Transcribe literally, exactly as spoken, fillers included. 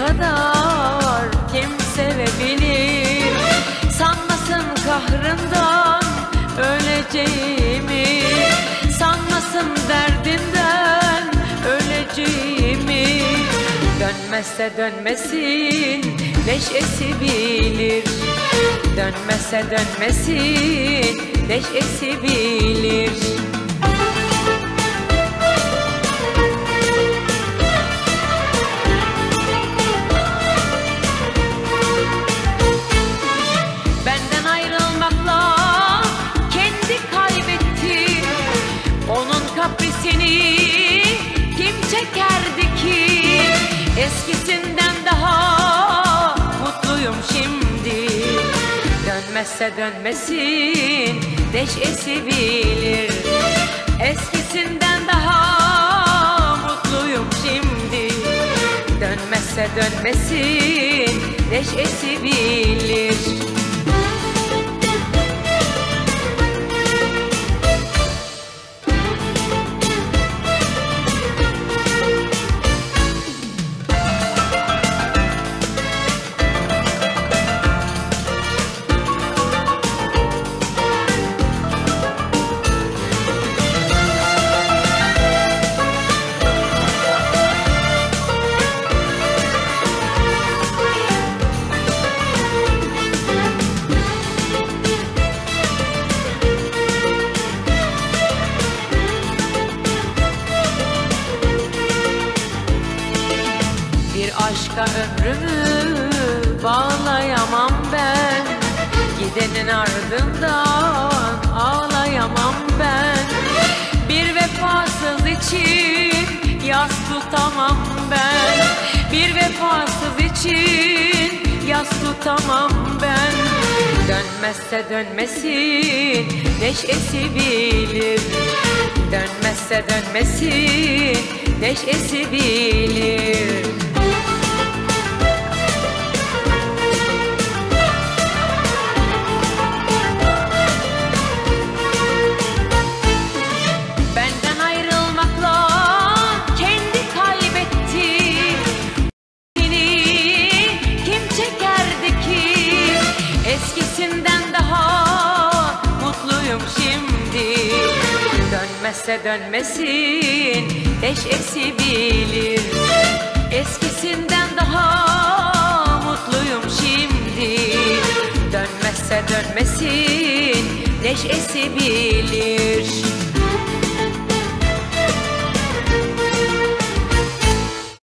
kadar kim sevebilir? Sanmasın kahrından öleceğimi, sanmasın derdimden öleceğimi. Dönmezse dönmesin, neşesi bilir. Dönmezse dönmesin, neşesi bilir. Benden ayrılmakla kendi kaybetti. Onun kaprisini kim çekerdi ki? Eskisinden daha mutluyum şimdi. Dönmezse dönmesin, neşesi bilir. Eskisinden daha mutluyum şimdi. Dönmezse dönmesin, neşesi bilir. Bir aşka ömrümü bağlayamam ben. Gidenin ardından ağlayamam ben. Bir vefasız için yas tutamam ben. Bir vefasız için yas tutamam ben. Dönmezse dönmesin, neşesi bilir. Dönmezse dönmesin, neşesi bilir. Benden ayrılmakla kendi kaybetti. Seni kim çekerdi ki? Eskisinden daha mutluyum şimdi. Dönmezse dönmesin, neşesi bilir. Eskisinden daha mutluyum şimdi. Dönmezse dönmesin, neşesi bilir.